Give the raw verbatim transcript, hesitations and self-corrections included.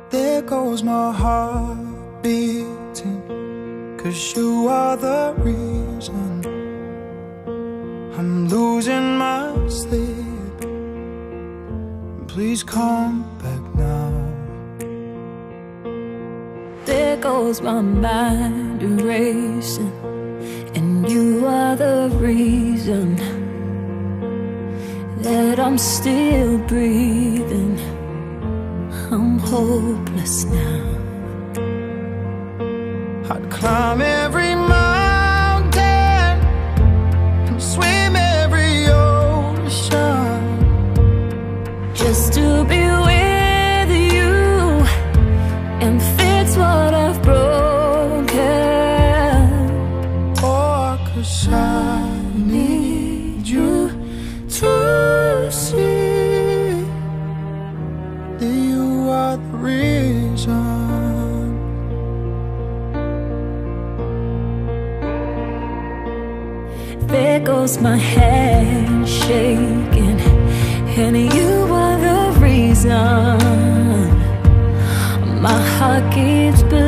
There goes my heart beating, 'cause you are the reason I'm losing my sleep. Please come back now. There goes my mind erasing, and you are the reason that I'm still breathing. I'm hopeless now. I'd climb every mountain and swim every ocean just to be with you and fix what I've broken. Oh, 'cause I need you to see that you are the reason. There goes my hand shaking, and you are the reason my heart keeps beating.